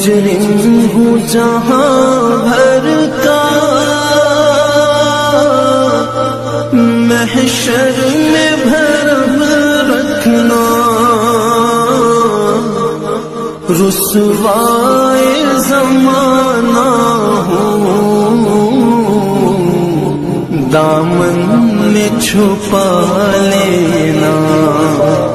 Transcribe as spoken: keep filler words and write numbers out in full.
मुजरिम हूँ जहाँ भर का, महशर में भरम रखना, रुसवाए ज़माना हूँ, दामन में छुपा लेना।